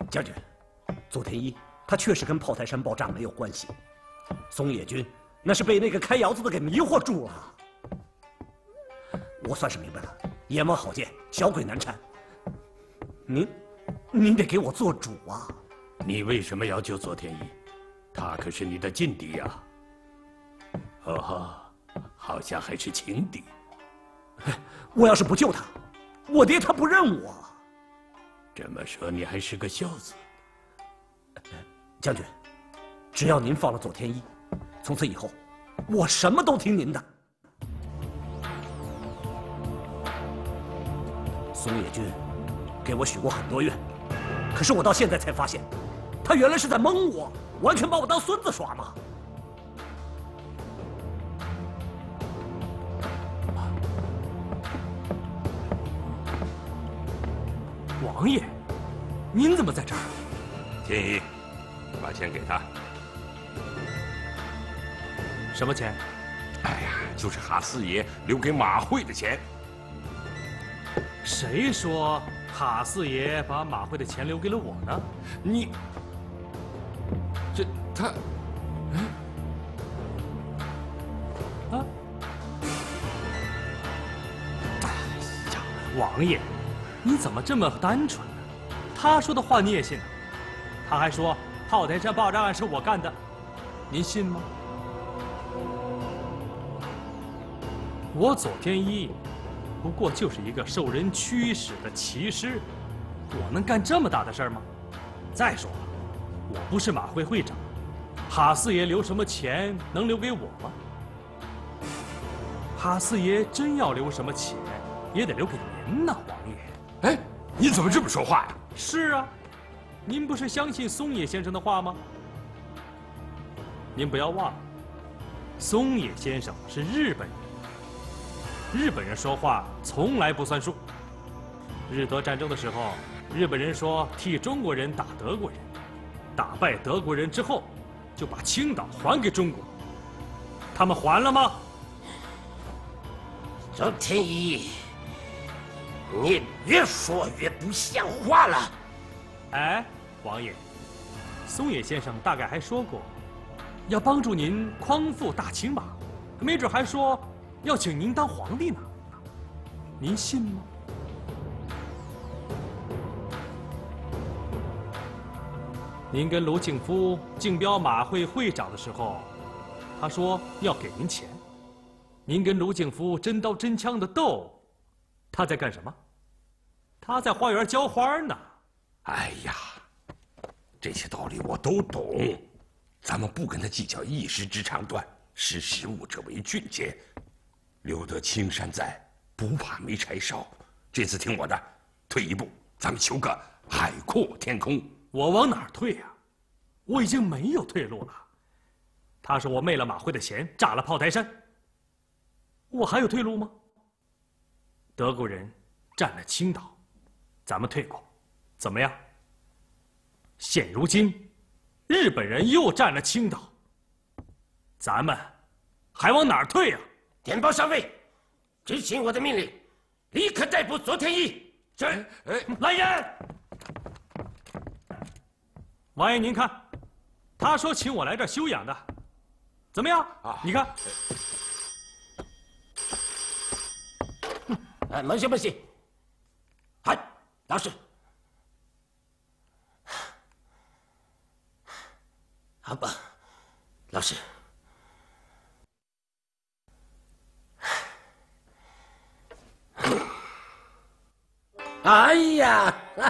将军，左天一他确实跟炮台山爆炸没有关系，松野君那是被那个开窑子的给迷惑住了。我算是明白了，阎王好见，小鬼难缠。您得给我做主啊！ 你为什么要救左天一？他可是你的劲敌呀！哦呵，好像还是情敌。 我要是不救他，我爹他不认我。 这么说你还是个孝子。 将军，只要您放了左天一，从此以后，我什么都听您的。松野君给我许过很多愿，可是我到现在才发现，他原来是在蒙我，完全把我当孙子耍嘛。 王爷，您怎么在这儿？ 天一，把钱给他。 什么钱？ 哎呀，就是哈四爷留给马会的钱。 谁说哈四爷把马会的钱留给了我呢？ 你，他， 啊！哎呀，王爷，你怎么这么单纯呢？他说的话你也信了？他还说炮台山爆炸案是我干的，您信吗？我左天一不过就是一个受人驱使的骑师，我能干这么大的事儿吗？再说了，我不是马会会长，哈四爷留什么钱能留给我吗？哈四爷真要留什么钱，也得留给您呐，王爷。 哎，你怎么这么说话呀？ 是啊，您不是相信松野先生的话吗？您不要忘了，松野先生是日本人。日本人说话从来不算数。日德战争的时候，日本人说替中国人打德国人，打败德国人之后，就把青岛还给中国。他们还了吗？ 周天一，你越说越不像话了。 哎，王爷，松野先生大概还说过，要帮助您匡复大清吧，没准还说要请您当皇帝呢，您信吗？您跟卢敬夫竞标马会会长的时候，他说要给您钱。您跟卢敬夫真刀真枪的斗，他在干什么？他在花园浇花呢。 哎呀，这些道理我都懂，咱们不跟他计较一时之长短，识时务者为俊杰。留得青山在，不怕没柴烧。这次听我的，退一步，咱们求个海阔天空。 我往哪儿退呀？我已经没有退路了。他说我昧了马会的钱，炸了炮台山，我还有退路吗？德国人占了青岛，咱们退过，怎么样？现如今，日本人又占了青岛，咱们还往哪儿退呀？ 电报上尉，执行我的命令，立刻逮捕左天一。 是。来人！王爷，您看，他说请我来这儿休养的，怎么样？你看。 没事没事。嗨，老师。好吧，老师。哎呀，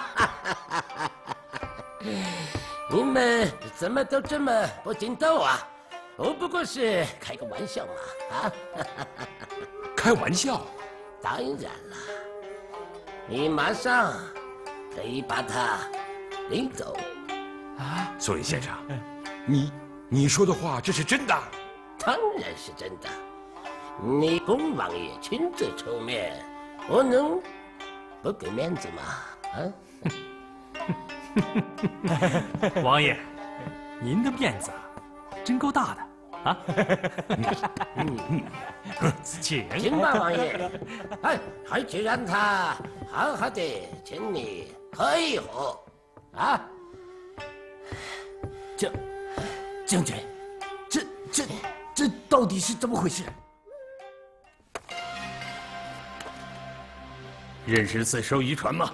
你们怎么都这么不经斗啊？我不过是开个玩笑嘛，啊！ 开玩笑？ 当然了，你马上可以把他领走。 啊，松野先生，你说的话这是真的？ 当然是真的。你龚王爷亲自出面，我能不给面子吗？啊！ 王爷，您的面子真够大的啊！ 请吧，王爷。哎，还是让他好好的请你喝一壶，啊！ 将军，这到底是怎么回事？ 认识四艘渔船吗？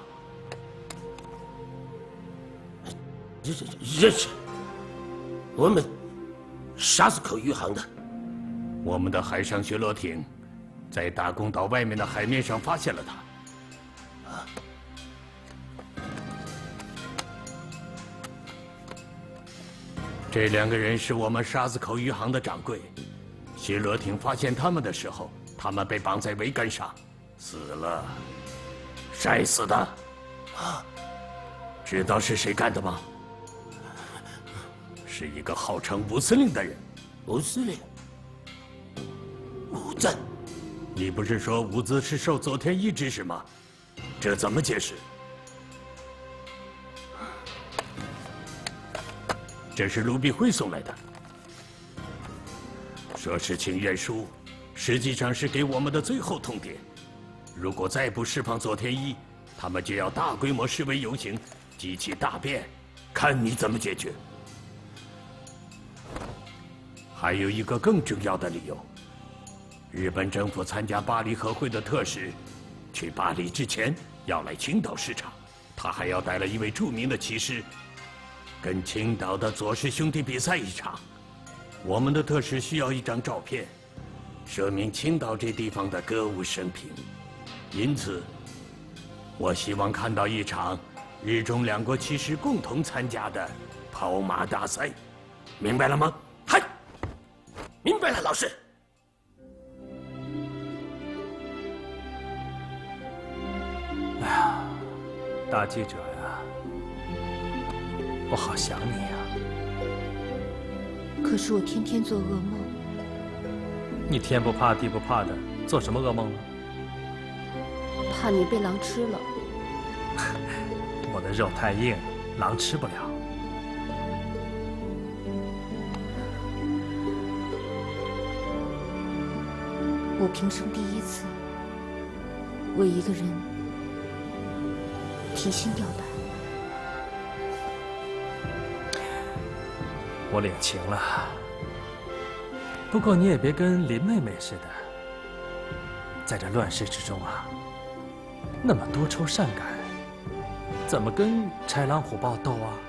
认识，我们沙子口渔行的。 我们的海上巡逻艇在大公岛外面的海面上发现了他。这2个人是我们沙子口渔行的掌柜。巡逻艇发现他们的时候，他们被绑在桅杆上，死了，晒死的。知道是谁干的吗？是一个号称吴司令的人。 吴司令，吴赞。 你不是说伍兹是受佐田一指使吗？这怎么解释？这是卢必会送来的，说是请愿书，实际上是给我们的最后通牒。如果再不释放佐田一，他们就要大规模示威游行，激起大变，看你怎么解决。还有一个更重要的理由。日本政府参加巴黎和会的特使，去巴黎之前要来青岛视察，他还要带了一位著名的骑师，跟青岛的左氏兄弟比赛一场。我们的特使需要一张照片，说明青岛这地方的歌舞升平。因此，我希望看到一场日中2国骑师共同参加的跑马大赛，明白了吗？ 嗨，明白了，老师。 哎呀，大记者呀，我好想你呀。 可是我天天做噩梦。 你天不怕地不怕的，做什么噩梦呢？ 怕你被狼吃了。 我的肉太硬，狼吃不了。 我平生第一次为一个人提心吊胆。 我领情了，不过你也别跟林妹妹似的，在这乱世之中啊，那么多愁善感，怎么跟豺狼虎豹斗啊？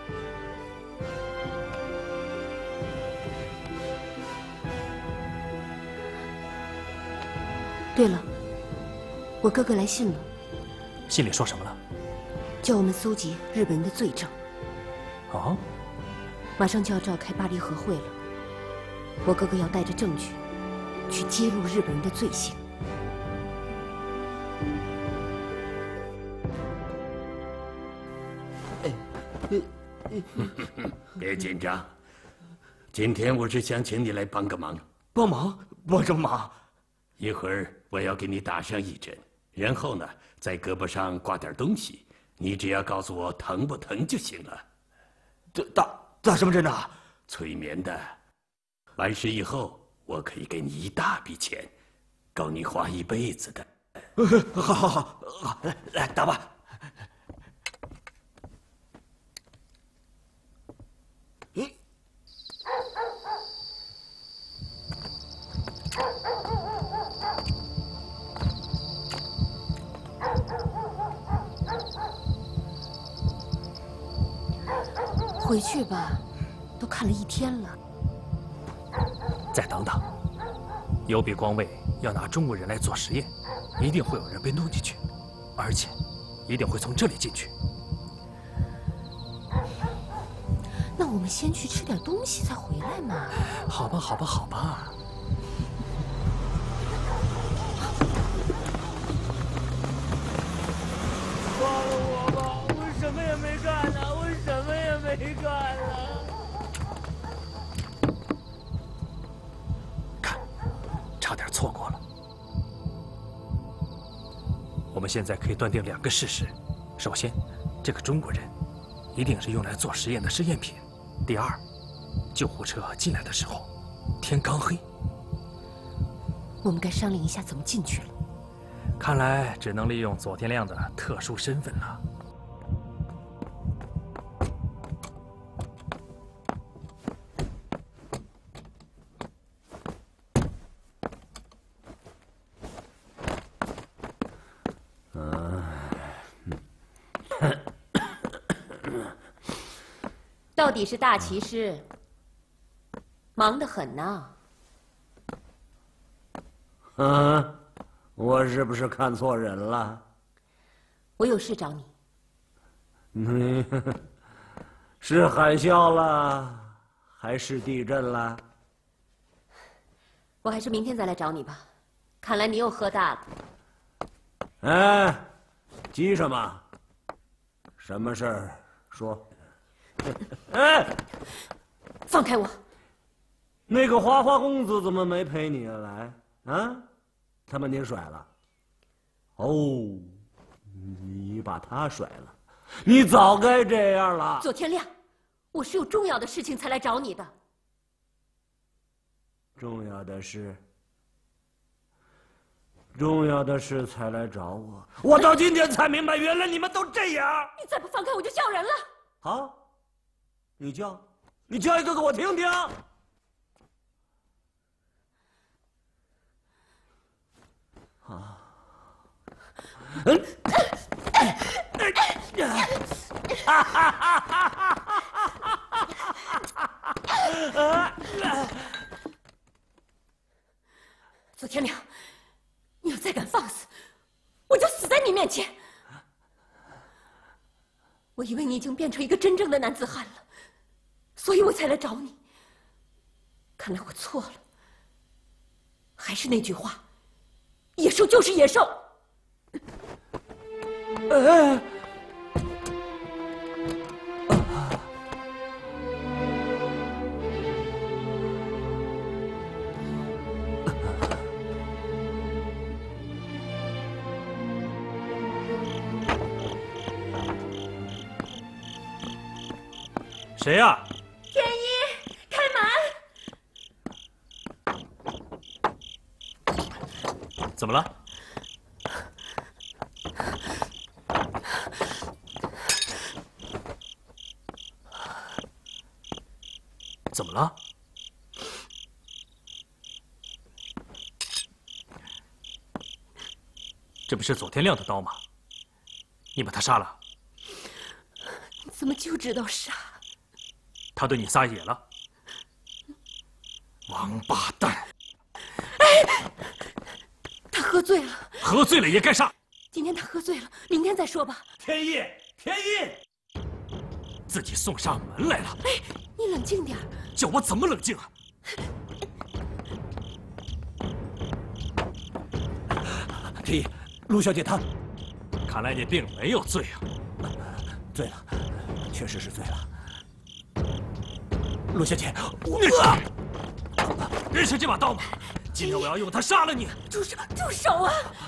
对了，我哥哥来信了。 信里说什么了？ 叫我们搜集日本人的罪证。 哦， 马上就要召开巴黎和会了，我哥哥要带着证据去揭露日本人的罪行。 别紧张，今天我是想请你来帮个忙。 帮忙？帮什么忙？ 一会儿我要给你打上一针，然后呢，在胳膊上挂点东西，你只要告诉我疼不疼就行了。 这打什么针呢？ 催眠的。完事以后，我可以给你一大笔钱，够你花一辈子的。 好，来打吧。 回去吧，都看了一天了。 再等等，有比光卫要拿中国人来做实验，一定会有人被弄进去，而且一定会从这里进去。 那我们先去吃点东西再回来嘛。 好吧。 放了我吧，我什么也没干呢，我什么也没干了。 看，差点错过了。我们现在可以断定2个事实：首先，这个中国人一定是用来做实验的试验品；第二，救护车进来的时候天刚黑。 我们该商量一下怎么进去了。 看来只能利用佐田亮的特殊身份了。 到底是大骑士，忙得很呐。 我是不是看错人了？ 我有事找你。 是海啸了，还是地震了？ 我还是明天再来找你吧。看来你又喝大了。 哎，急什么？什么事儿？说。哎， 放开我！ 那个花花公子怎么没陪你来？啊，他把你甩了。哦，你把他甩了，你早该这样了。 左天亮，我是有重要的事情才来找你的。 重要的事才来找我，我到今天才明白，原来你们都这样。 你再不放开我就叫人了。 好，你叫一个给我听听。啊， 左天亮，你要再敢放肆，我就死在你面前。我以为你已经变成一个真正的男子汉了，所以我才来找你。看来我错了。还是那句话，野兽就是野兽。 谁呀？ 天一，开门！ 怎么了？怎么了？这不是左天亮的刀吗？你把他杀了？ 你怎么就知道杀？ 他对你撒野了，王八蛋！ 哎，他喝醉了。 喝醉了也该杀。 今天他喝醉了，明天再说吧。 天一， 自己送上门来了。 哎，你冷静点儿。 叫我怎么冷静啊？ 天一，陆小姐她， 看来你并没有醉啊。 醉了，确实是醉了。陆小姐， 认识这把刀吗？今天我要用它杀了你！ 住手啊！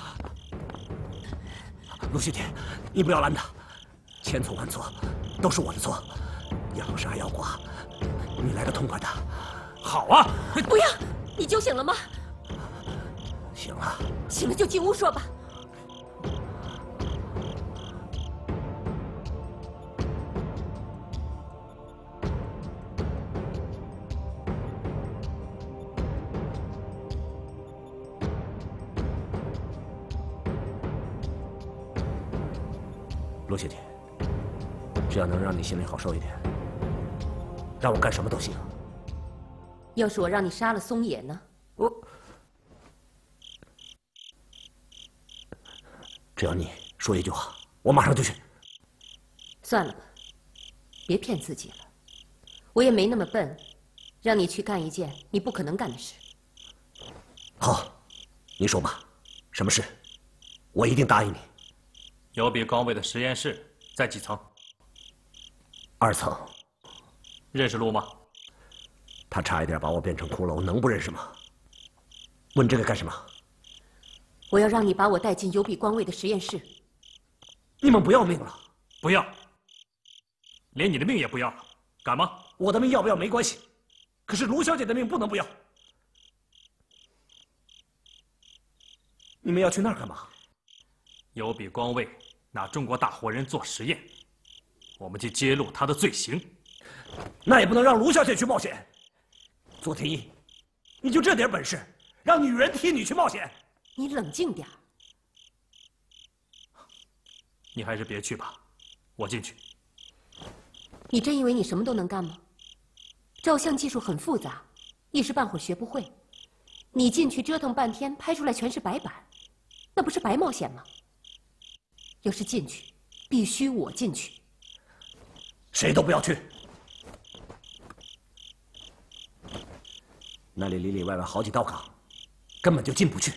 陆小姐，你不要拦他，千错万错，都是我的错。要杀要剐，你来个痛快的。 好啊！ 不要！你酒醒了吗？ 醒了。 醒了就进屋说吧。 陆小姐，只要能让你心里好受一点，让我干什么都行。 要是我让你杀了松野呢？ 只要你说一句话，我马上就去。 算了吧，别骗自己了。我也没那么笨，让你去干一件你不可能干的事。 好，你说吧，什么事？我一定答应你。 有比光卫的实验室在几层 ？2层。 认识路吗？ 他差一点把我变成骷髅，能不认识吗？问这个干什么？ 我要让你把我带进有比光卫的实验室。 你们不要命了？ 不要，连你的命也不要了，敢吗？ 我的命要不要没关系，可是卢小姐的命不能不要。你们要去那儿干嘛？ 有比光卫拿中国大活人做实验，我们去揭露他的罪行。 那也不能让卢小姐去冒险。左天一，你就这点本事，让女人替你去冒险？ 你冷静点。 你还是别去吧，我进去。 你真以为你什么都能干吗？照相技术很复杂，一时半会儿学不会。你进去折腾半天，拍出来全是白板，那不是白冒险吗？要是进去，必须我进去。 谁都不要去。那里里里外外好几道岗，根本就进不去。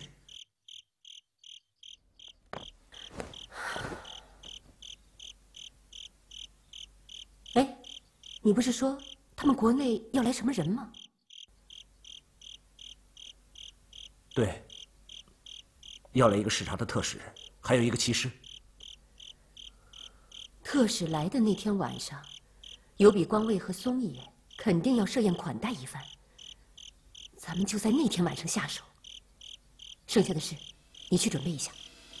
哎，你不是说他们国内要来什么人吗？ 对，要来一个视察的特使，还有一个骑师。 特使来的那天晚上，有比光卫和松野肯定要设宴款待一番。咱们就在那天晚上下手。剩下的事，你去准备一下。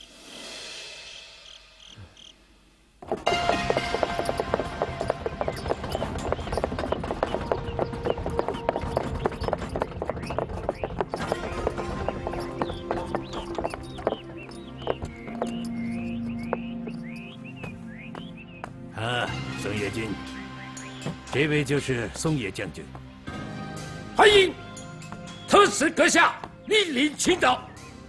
松野君，这位就是松野将军。 欢迎特使阁下莅临青岛。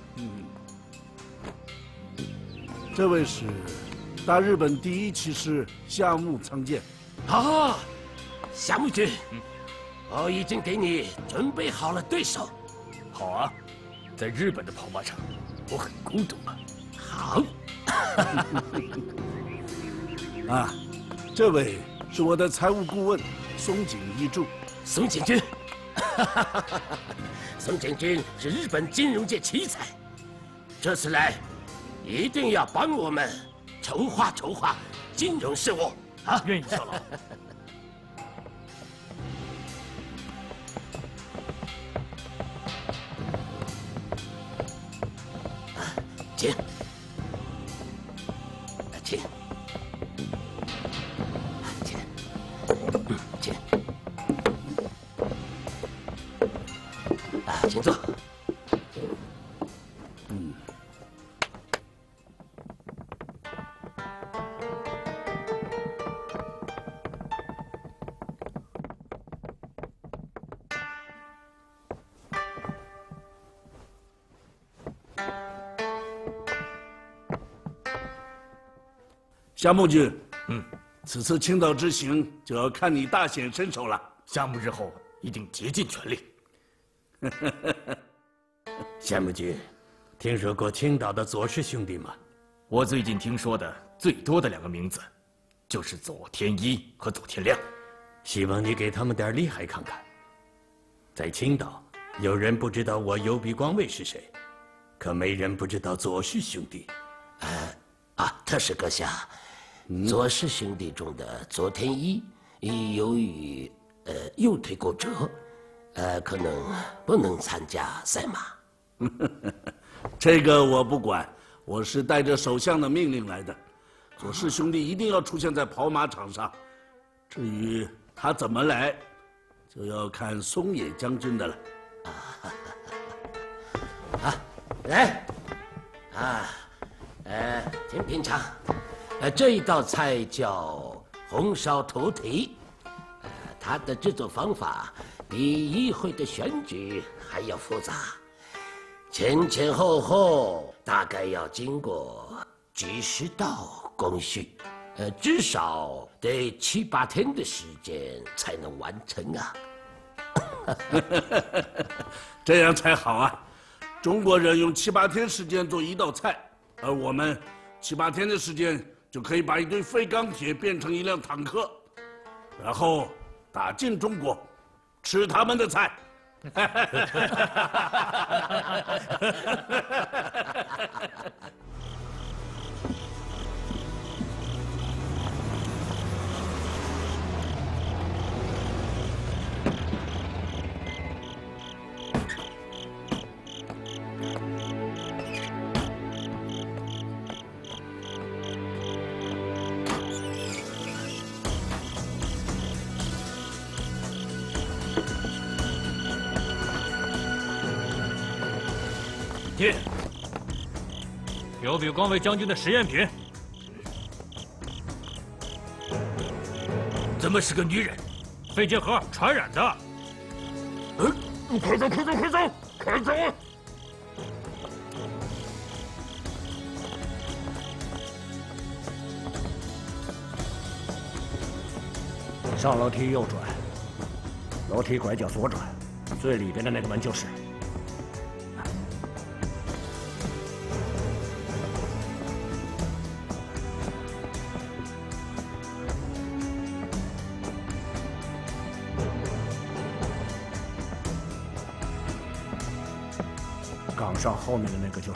这位是大日本第一骑士夏目昌健。 啊，夏目君，我已经给你准备好了对手。 好啊，在日本的跑马场，我很孤独啊。 好。 啊，这位是我的财务顾问松井一助。 松井君，松井君是日本金融界奇才，这次来一定要帮我们筹划筹划金融事务啊！ 愿意效劳。 请，请，请，请坐。 夏目君，此次青岛之行就要看你大显身手了。 夏目日后一定竭尽全力。 夏目君，听说过青岛的左氏兄弟吗？ 我最近听说的最多的2个名字，就是佐天一和佐天亮。 希望你给他们点厉害看看。在青岛，有人不知道我幽闭光卫是谁，可没人不知道左氏兄弟。 特使阁下，左氏兄弟中的佐天一由于右腿骨折，可能不能参加赛马。 这个我不管，我是带着首相的命令来的。左氏兄弟一定要出现在跑马场上，至于他怎么来，就要看松野将军的了。 来，请品尝。这一道菜叫红烧兔蹄，它的制作方法比议会的选举还要复杂，前后后大概要经过几十道工序，至少得7、8天的时间才能完成啊。 这样才好啊！中国人用7、8天时间做一道菜，而我们7、8天的时间就可以把一堆废钢铁变成一辆坦克，然后打进中国，吃他们的菜。 进，有比光卫将军的实验品。 怎怎么是个女人？ 肺结核传染的。 快走，快走，快走，快走！ 上楼梯右转，楼梯拐角左转，最里边的那个门就是。岗上后面的那个就是。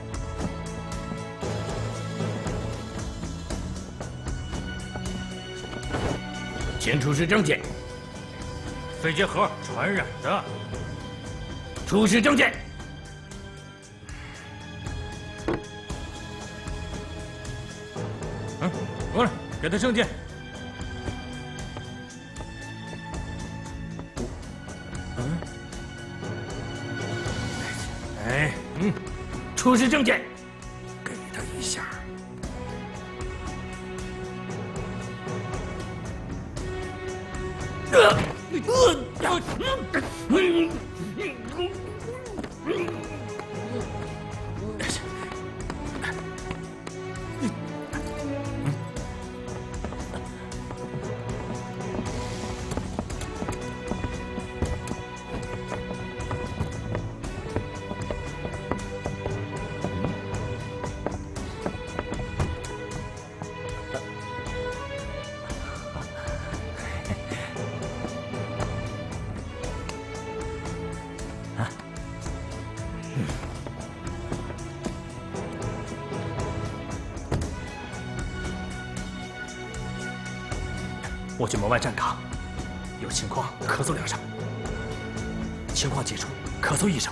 请出示证件。 肺结核传染的。 出示证件。 过来，给他证件。 出示证件，给他一下。 我去门外站岗，有情况咳嗽2声，情况解除咳嗽1声。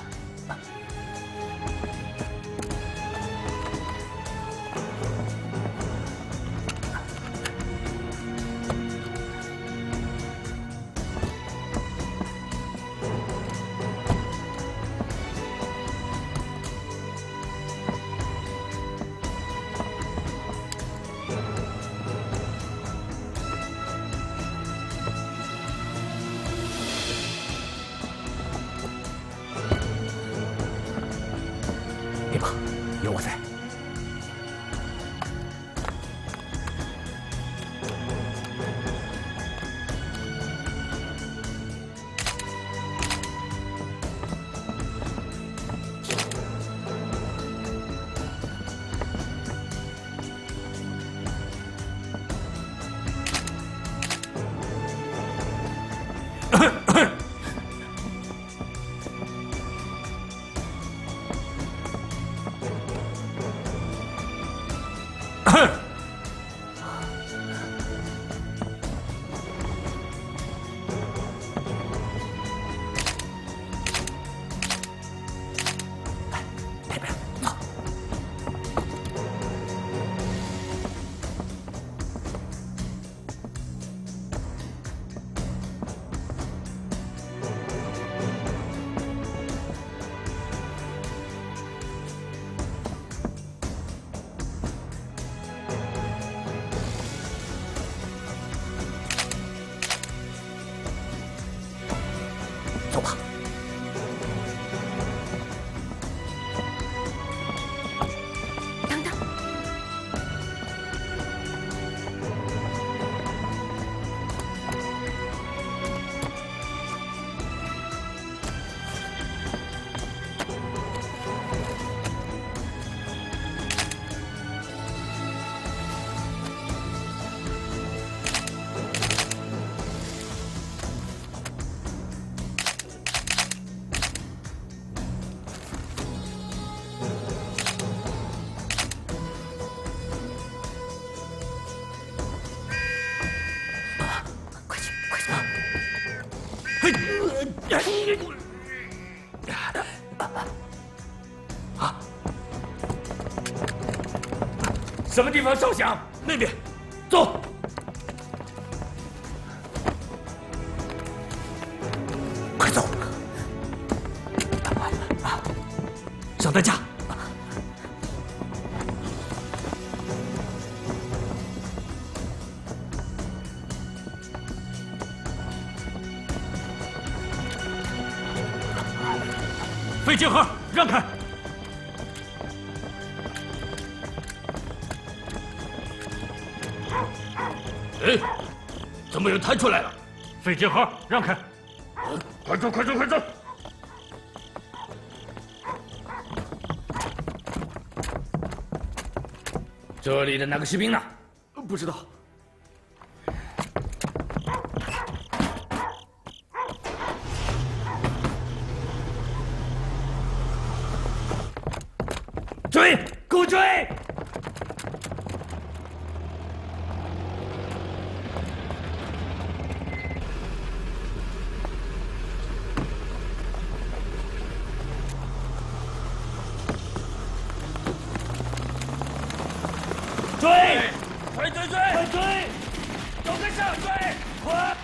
别怕，有我在。走吧。 等等，快去，快去！ 什么地方受响？那边，走。 快走！ 上担架。 费金河，让开！ 哎，怎么有人弹出来了？ 费金河，让开！ 快走，快走，快走！这里的那个士兵呢？ 不知道。 追，给我追！追！快追追！快追！走跟上，追！快！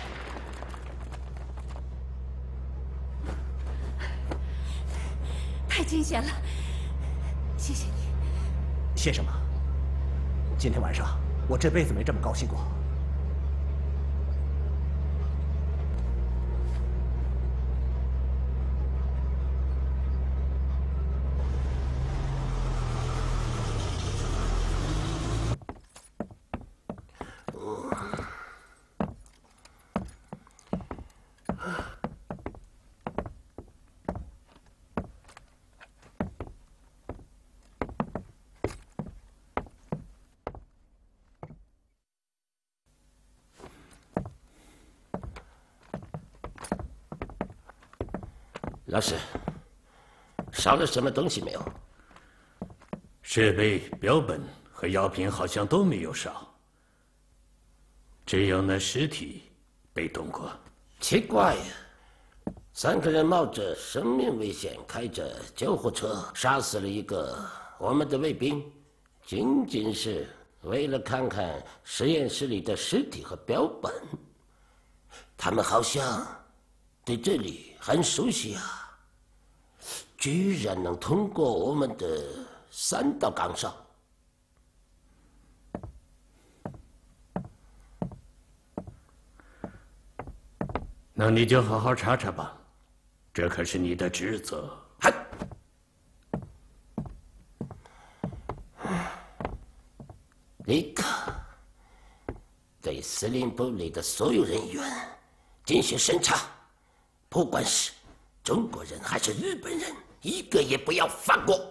太惊险了，谢谢你。 谢什么？今天晚上我这辈子没这么高兴过。 老师，少了什么东西没有？ 设备、标本和药品好像都没有少，只有那尸体被动过。 奇怪呀，3个人冒着生命危险开着救护车杀死了一个我们的卫兵，仅仅是为了看看实验室里的尸体和标本。他们好像对这里很熟悉啊。居然能通过我们的3道岗哨， 那你就好好查查吧，这可是你的职责。 立刻对司令部里的所有人员进行审查，不管是中国人还是日本人，一个也不要放过。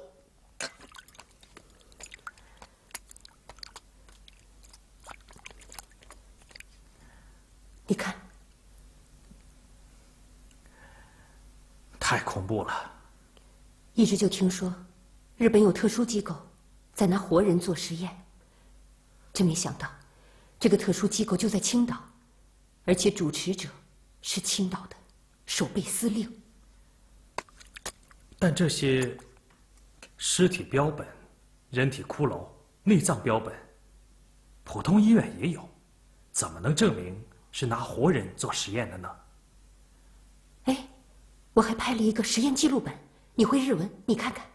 你看， 太恐怖了。 一直就听说，日本有特殊机构在拿活人做实验，真没想到，这个特殊机构就在青岛，而且主持者是青岛的守备司令。 但这些尸体标本、人体骷髅、内脏标本，普通医院也有，怎么能证明是拿活人做实验的呢？ 哎，我还拍了一个实验记录本，你会日文，你看看。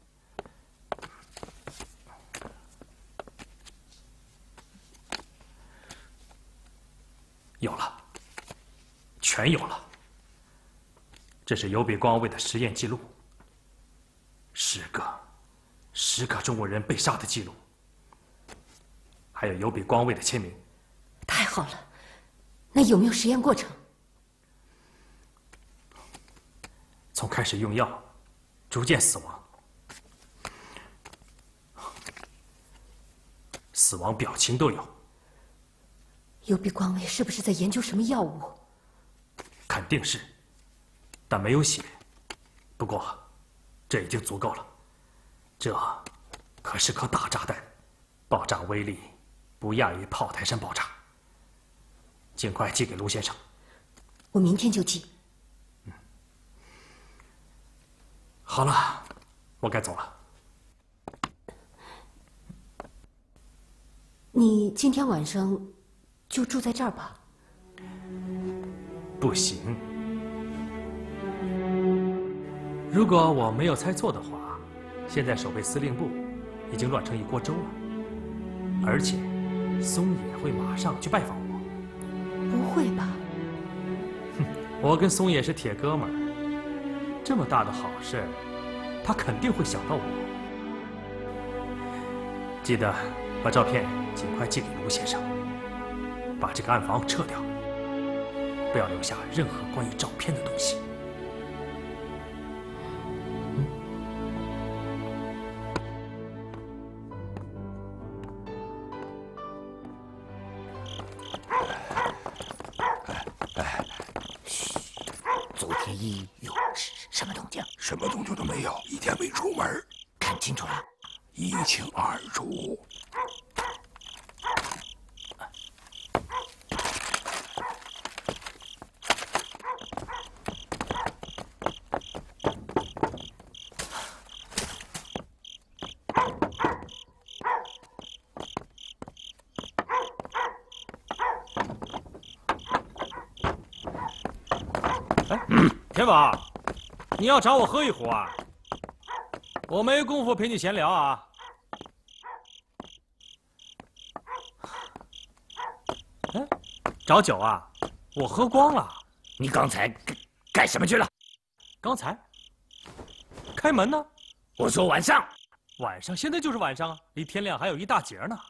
有了，全有了。这是有比光卫的实验记录。10个中国人被杀的记录，还有有比光卫的签名。 太好了，那有没有实验过程？ 从开始用药，逐渐死亡，死亡表情都有。 有比光卫是不是在研究什么药物？ 肯定是，但没有血。不过，这已经足够了。这可是颗大炸弹，爆炸威力不亚于炮台山爆炸。尽快寄给卢先生。 我明天就寄。 好了，我该走了。 你今天晚上就住在这儿吧？ 不行。如果我没有猜错的话，现在守备司令部已经乱成一锅粥了，而且松野会马上去拜访我。 不会吧？ 哼，我跟松野是铁哥们儿，这么大的好事他肯定会想到我。记得把照片尽快寄给卢先生，把这个暗房撤掉，不要留下任何关于照片的东西。 昨天有什么动静？ 什么动静都没有，一天没出门。 看清楚了， 一清二楚。 天宝，你要找我喝一壶啊？我没工夫陪你闲聊啊。哎，找酒啊？我喝光了。 你刚才干什么去了？ 刚才开门呢。 我说晚上。 晚上，现在就是晚上啊，离天亮还有一大截呢。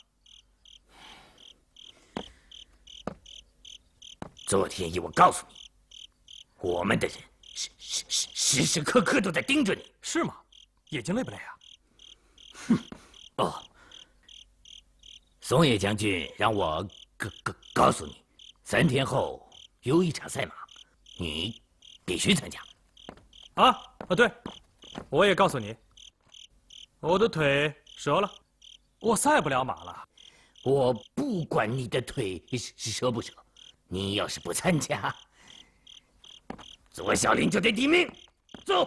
昨天我告诉你，我们的人时时刻刻都在盯着你， 是吗？眼睛累不累啊？ 哦，松野将军让我告诉你，3天后有一场赛马，你必须参加。 对，我也告诉你，我的腿折了，我赛不了马了。 我不管你的腿折不折，你要是不参加，左小林就得抵命。走。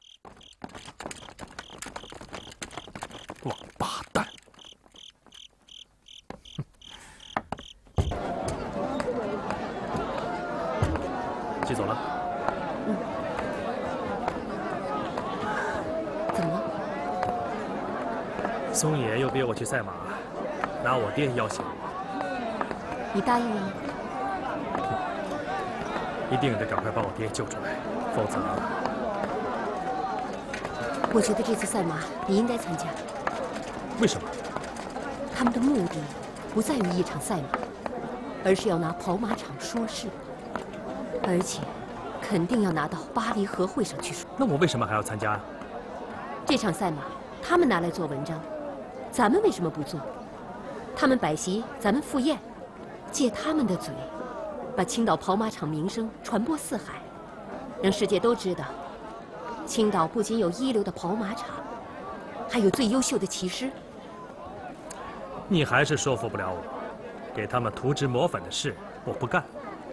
王八蛋！接走了。 怎么了？ 松野又逼我去赛马，拿我爹要挟我。 你答应了吗？ 一定得赶快把我爹救出来，否则…… 我觉得这次赛马你应该参加。 为什么？ 他们的目的不在于一场赛马，而是要拿跑马场说事，而且肯定要拿到巴黎和会上去说。 那我为什么还要参加啊？ 这场赛马他们拿来做文章，咱们为什么不做？他们摆席，咱们赴宴，借他们的嘴，把青岛跑马场名声传播四海，让世界都知道，青岛不仅有一流的跑马场，还有最优秀的骑师。 你还是说服不了我，给他们涂脂抹粉的事我不干。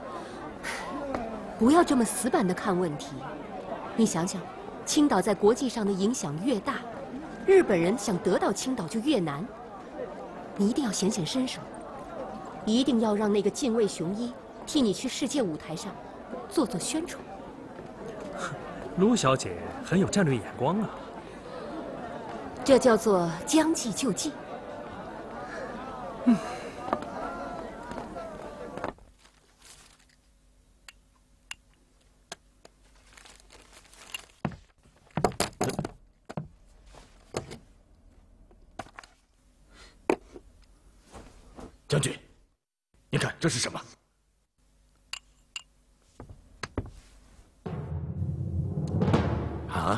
不要这么死板地看问题，你想想，青岛在国际上的影响越大，日本人想得到青岛就越难。你一定要显显身手，一定要让那个近卫雄一替你去世界舞台上做做宣传。 卢小姐很有战略眼光啊。 这叫做将计就计。 将军，你看这是什么？啊？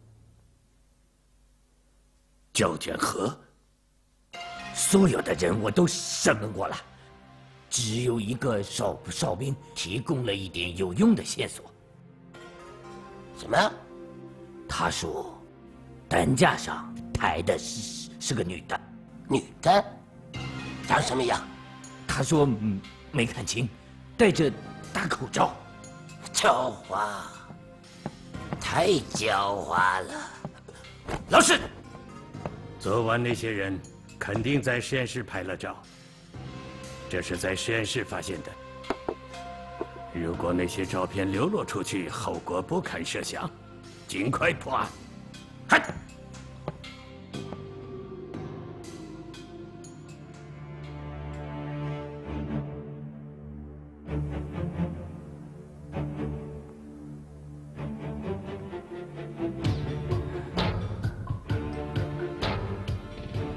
胶卷盒。所有的人我都审问过了，只有一个哨兵提供了一点有用的线索。什么？他说，担架上抬的是个女的。女的？长什么样？他说没看清，戴着大口罩。狡猾，太狡猾了。老师， 昨晚那些人肯定在实验室拍了照，这是在实验室发现的。如果那些照片流落出去，后果不堪设想，尽快破案。 嗨！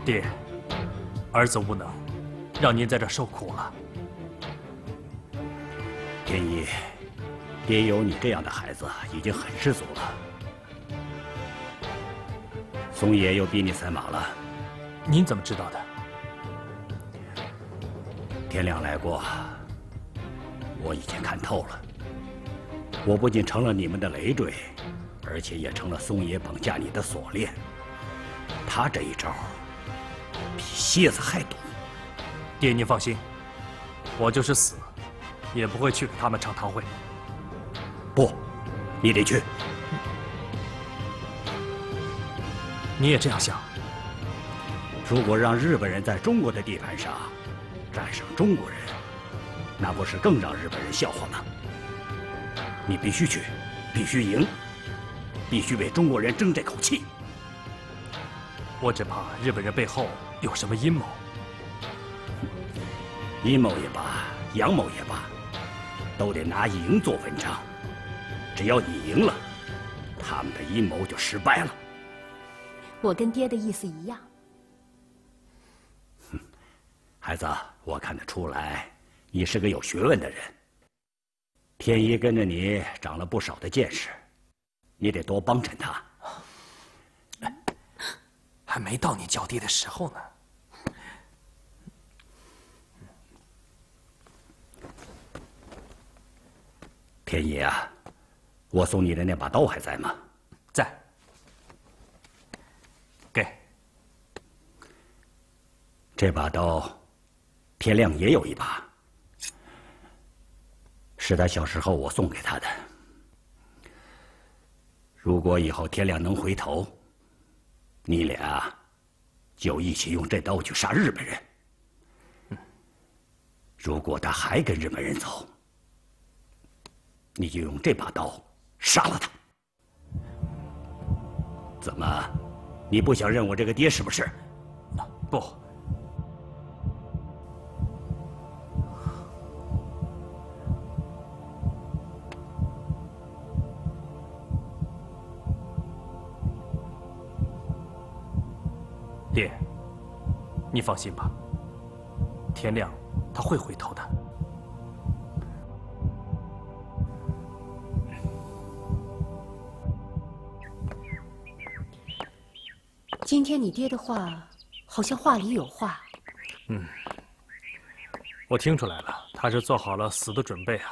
爹，儿子无能，让您在这受苦了。 天一，爹有你这样的孩子已经很知足了。松野又逼你赛马了， 您怎么知道的？ 天亮来过，我已经看透了。我不仅成了你们的累赘，而且也成了松野绑架你的锁链。他这一招比蝎子还毒。 爹，您放心，我就是死，也不会去给他们唱堂会。 不，你得去。 你也这样想？ 如果让日本人在中国的地盘上战胜中国人，那不是更让日本人笑话吗？你必须去，必须赢，必须为中国人争这口气。 我只怕日本人背后有什么阴谋。 阴谋也罢，阳谋也罢，都得拿赢做文章。只要你赢了，他们的阴谋就失败了。 我跟爹的意思一样。 孩子，我看得出来，你是个有学问的人。天一跟着你长了不少的见识，你得多帮衬他。 还没到你叫爹的时候呢。 天一啊，我送你的那把刀还在吗？ 在。给。 这把刀，天亮也有一把，是他小时候我送给他的。如果以后天亮能回头，你俩就一起用这刀去杀日本人。如果他还跟日本人走，你就用这把刀杀了他。怎么，你不想认我这个爹是不是？ 不。爹，你放心吧，天亮他会回头的。 今天你爹的话，好像话里有话。 我听出来了，他是做好了死的准备啊。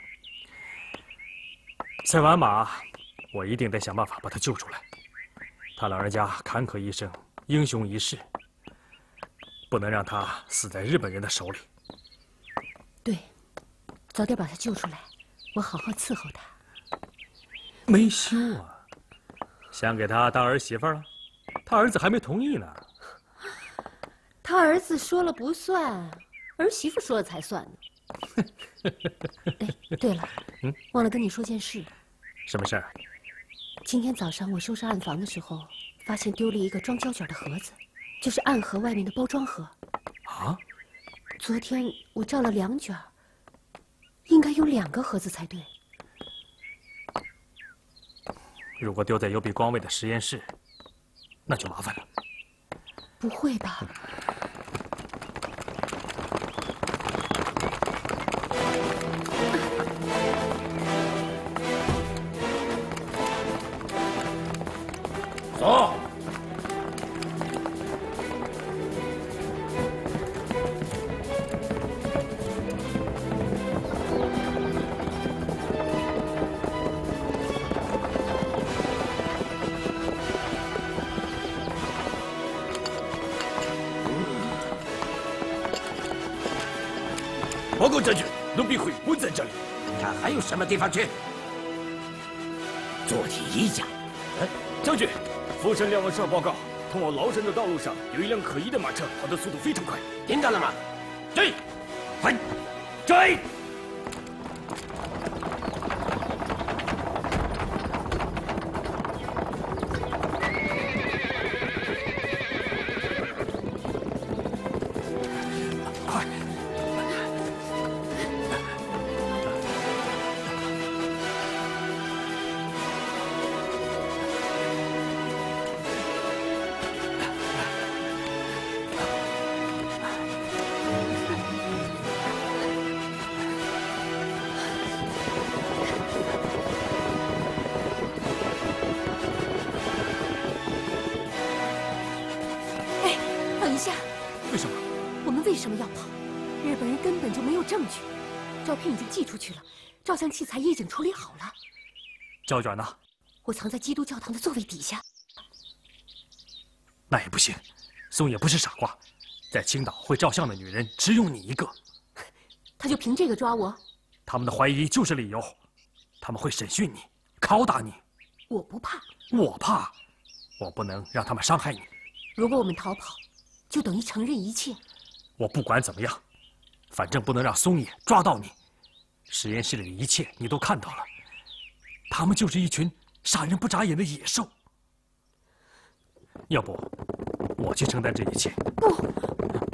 赛完马，我一定得想办法把他救出来。他老人家坎坷一生，英雄一世，不能让他死在日本人的手里。 对，早点把他救出来，我好好伺候他。 没羞啊！想给他当儿媳妇了？他儿子还没同意呢。 他儿子说了不算，儿媳妇说了才算呢。哎，对了，忘了跟你说件事。 什么事儿？ 今天早上我收拾暗房的时候，发现丢了一个装胶卷的盒子，就是暗盒外面的包装盒。 啊？ 昨天我照了2卷，应该有2个盒子才对。 如果丢在有比光卫的实验室，那就麻烦了。 不会吧？ 走。 报告将军，龙必会不在这里。 他还有什么地方去？ 做题一下。 将军，福山亮王上报告，通往崂山的道路上有一辆可疑的马车，跑的速度非常快。 听到了吗？ 追！ 快，追！ 快！ 下， 为什么？ 我们为什么要跑？日本人根本就没有证据，照片已经寄出去了，照相器材也已经处理好了。 胶卷呢？ 我藏在基督教堂的座位底下。 那也不行，松野不是傻瓜，在青岛会照相的女人只有你一个。 他就凭这个抓我？ 他们的怀疑就是理由，他们会审讯你，拷打你。 我不怕。 我怕，我不能让他们伤害你。 如果我们逃跑，就等于承认一切。 我不管怎么样，反正不能让松野抓到你。实验室里的一切你都看到了，他们就是一群杀人不眨眼的野兽。要不，我去承担这一切。 不，